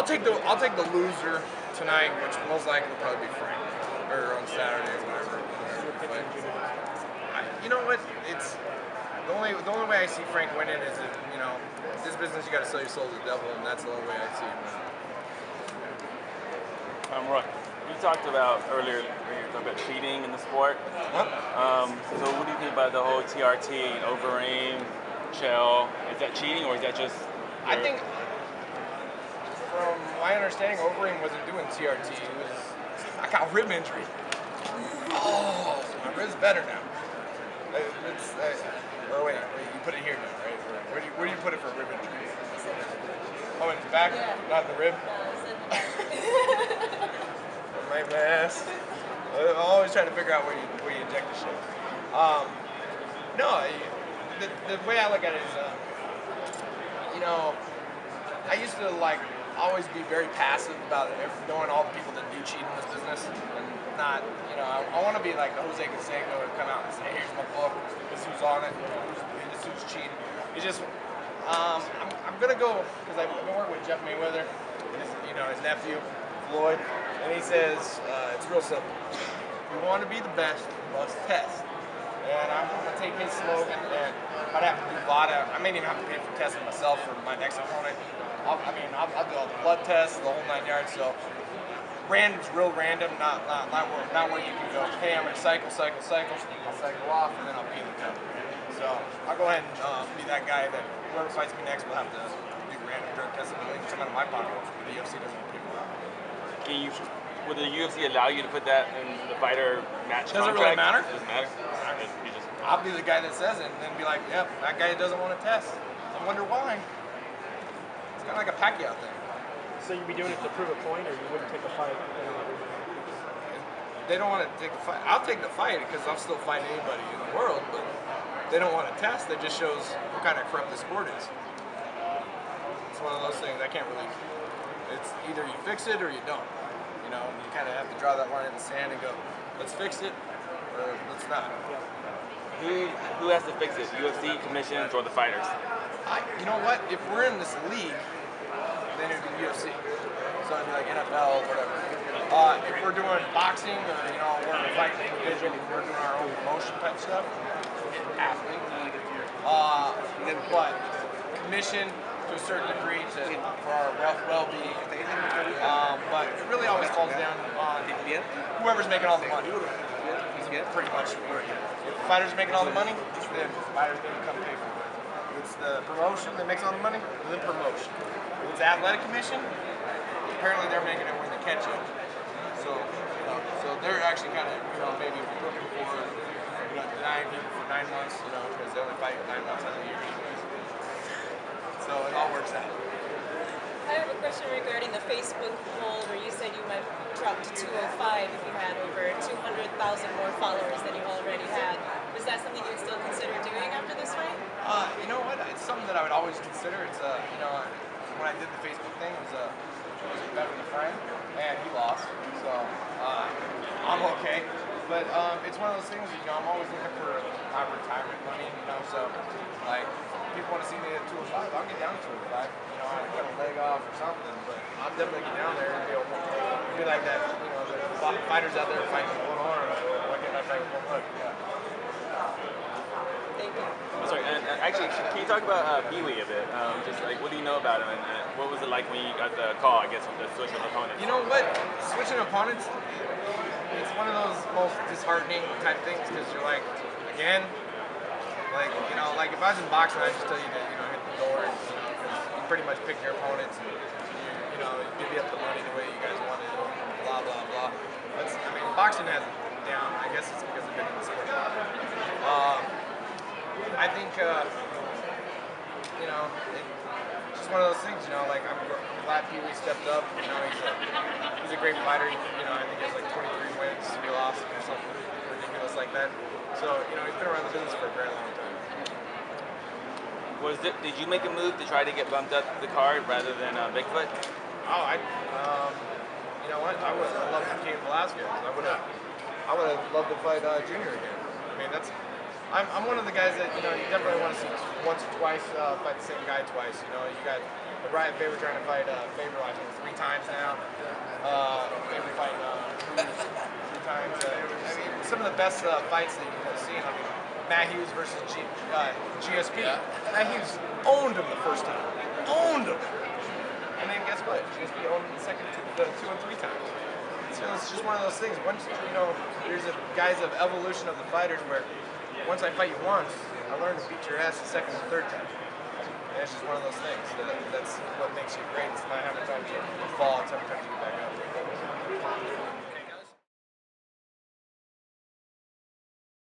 I'll take the loser tonight, which most likely will probably be Frank, or on Saturday or whatever. But you know what? It's the only way I see Frank winning is if, you know, this business you got to sell your soul to the devil, and that's the only way I see him winning. Roy, you talked about earlier when you were talking about cheating in the sport. So what do you think about the whole TRT, Overeem, Chael? Is that cheating or is that just? I think, from my understanding, Overeem wasn't doing TRT. It was, I got rib injury. Oh, my rib's better now. Or wait, you put it here now, right? Where do you put it for rib injury? Oh, in the back, not the rib. My ass. I'm always trying to figure out where you inject the shit. No, the way I look at it is, you know, I used to always be very passive about knowing all the people that do cheat in this business, and not, you know, I want to be like the Jose Canseco and come out and say, here's my book, this who's on it, this who's cheating. It's just, I'm gonna go, because I've been working with Jeff Mayweather, his nephew, Floyd, and he says, it's real simple. If you want to be the best, you must test. And I'm going to take his slogan, and if I'd have to do VADA, I may even have to pay for testing myself for my next opponent. I'll do all the blood tests, the whole 9 yards. So random's real random, not where you can go, hey, I'm going to cycle, I'll cycle off, and then I'll pee the cup. So I'll go ahead and be that guy that whoever fights me next will have to do random drug testing and leave some out of my pocket. The UFC doesn't want people out. Would the UFC allow you to put that in the fighter match Does contract? it really matter? It doesn't matter. I'll be the guy that says it and then be like, yep, that guy doesn't want to test. I wonder why. It's kind of like a Pacquiao thing. So you'd be doing it to prove a point, or you wouldn't take a fight? They don't want to take the fight. I'll take the fight because I'll still fight anybody in the world, but they don't want to test. That just shows what kind of corrupt the sport is. It's one of those things I can't really. It's either you fix it or you don't. You know, you kind of have to draw that line in the sand and go, let's fix it or let's not. Who has to fix it? UFC, commissions, or the fighters? You know what? If we're in this league, then it'd be UFC. So it'd be like NFL, whatever. If we're doing boxing or, you know, we're fighting individual, we're doing our own promotion type stuff, athlete. But commission to a certain degree for our well-being. But it really always falls down on whoever's making all the money. Pretty much. If the fighter's making all the money, then the fighter's going to come pay for it. If it's the promotion that makes all the money, then promotion. If it's the athletic commission, apparently they're making it when they catch you. So they're actually kind of, maybe looking for, denying people for 9 months, because they only fight 9 months out of the year anyways. So it all works out. I have a question regarding the Facebook poll where you said you might drop to 205 if you had over 200,000 more followers than you already had. Is that something you'd still consider doing after this fight? You know what? It's something that I would always consider. It's when I did the Facebook thing, it was a bet with a friend, and he lost. So I'm okay. But it's one of those things that, I'm always looking for my retirement money, so people want to see me at 205, I'll get down to 205. I cut a leg off or something, but I'll definitely get down there and be like that, the fighters out there fighting with one arm. Why can't I fight with one leg? Yeah. Thank you. I'm sorry, and actually, can you talk about Pee-wee a bit? Just what do you know about him, and what was it like when you got the call, I guess, with the switch of opponents? You know what? Switching opponents, it's one of those most disheartening type things, because you're like, again, if I was in boxing, I'd just tell you to, hit the door, because you pretty much pick your opponents, and divvy up the money the way you guys want it, blah, blah, blah. Boxing has it down. I guess it's because I've been in the sport. I think, it's just one of those things, I'm glad Pee-wee stepped up. He's a great fighter. I think he has 23 wins, 3 losses, or something ridiculous like that. So, he's been around the business for a very long time. Did you make a move to try to get bumped up the card rather than Bigfoot? Oh, you know what? I would have loved Cain Velasquez. I would have loved to fight Junior again. I'm one of the guys that, you know, you definitely want to see once or twice, fight the same guy twice. You know, you got Brian Faber trying to fight Faber, I think, 3 times now. Faber fighting Cruz 3 times. I mean, some of the best fights that you've seen. I mean, Matt Hughes versus GSP. Yeah. Matt Hughes owned him the first time. Owned him. And then guess what? GSP owned him the 2 and 3 times. So it's just one of those things. Once, you know, there's a guys of evolution of the fighters where once I fight you once, I learn to beat your ass the second and third time. And it's just one of those things. That's what makes you great. It's not how many times you fall, it's how many times you get back up.